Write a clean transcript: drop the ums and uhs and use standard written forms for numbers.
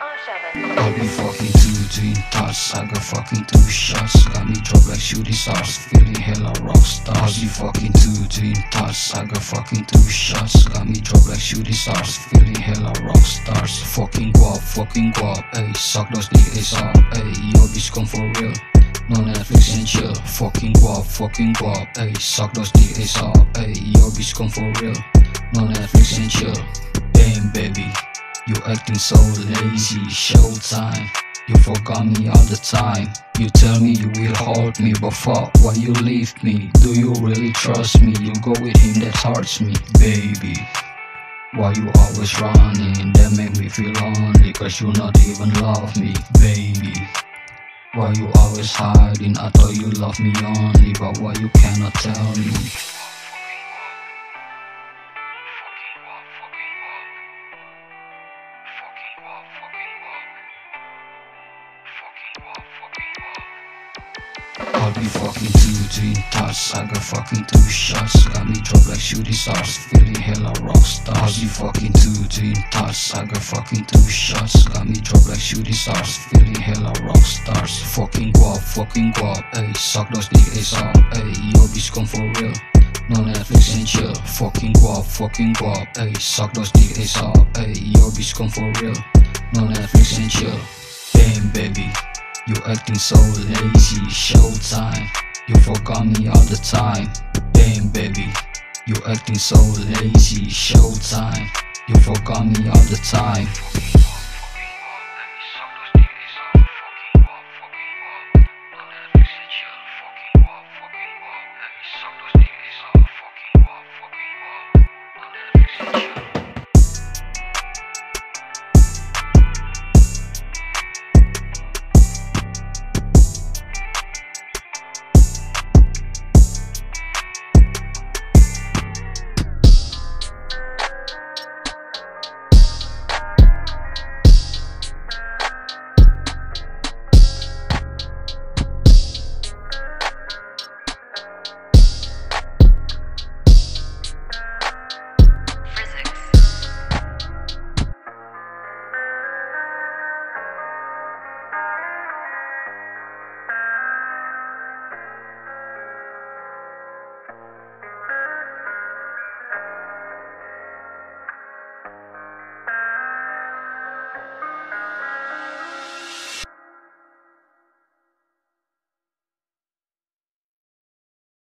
Arshavinnn. I'll be fucking 2 3 thoughts. I got fucking 2 shots. Got me drop like shooting stars. Feeling hella rock stars. I'll be fucking 2 3 thoughts. I got fucking 2 shots. Got me drop like shooting stars. Feeling hella rock stars. Fucking guap, ayy. Suck those niggas up, ayy. Yo, bitch come for real. No Netflix and chill. Fucking guap, ayy. Suck those niggas up, ayy. Yo, bitch come for real. No Netflix and chill. Damn baby, you acting so lazy. Showtime, you forgot me all the time. You tell me you will hold me, but fuck, why you leave me? Do you really trust me? You go with him, that hurts me, baby. Why you always running? That make me feel lonely, cause you not even love me, baby. Why you always hiding? I thought you loved me only, but why you cannot tell me? I'll be fucking 2 3 thoughts. I got fucking 2 shots. Got me drop like shooting stars. Feeling hella rock stars. I'll be fucking 2 3 thoughts. I got fucking 2 shots. Got me drop like shooting stars. Feeling hella rock stars. Fucking guap, ayy. Suck those niggas up, ayy. Yo, bitch come for real. No Netflix and chill. Fucking guap, ayy. Suck those niggas up, ayy. Yo, bitch come for real. No Netflix and chill. Damn baby, you acting so lazy. Showtime, you forgot me all the time. Damn baby, you acting so lazy. Showtime, you forgot me all the time.